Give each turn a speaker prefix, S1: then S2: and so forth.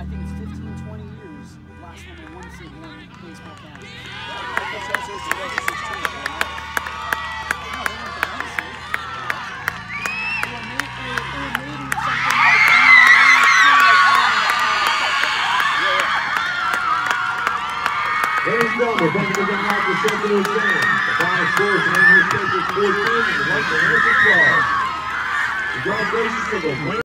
S1: think it's 15, 20 years. Last time they won the City won baseball county.
S2: Ladies and gentlemen, thank you for getting out the second of the game. The final score is an English 14 and the Lakeland 12. Congratulations to the winner.